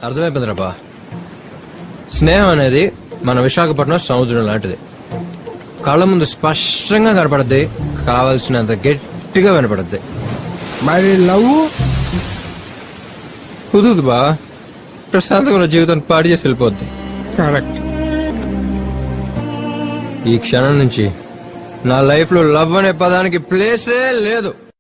అర్థమైపోయిందిరా బా. స్నేహం అనేది మన విశాఖపట్నం సముద్రం లాంటిది. కళ్ళ ముందు స్పష్టంగా కనపడద్ది, కావలసినంత గట్టిగా వినపడద్ది. మరి లవ్ కుదురుదు బా, ప్రశాంతంగా జీవితాన్ని పాడు చేసి వెళ్ళిపోద్ది. కరెక్ట్. ఈ క్షణం నుంచి నా లైఫ్ లో లవ్ అనే పదానికి ప్లేసే లేదు.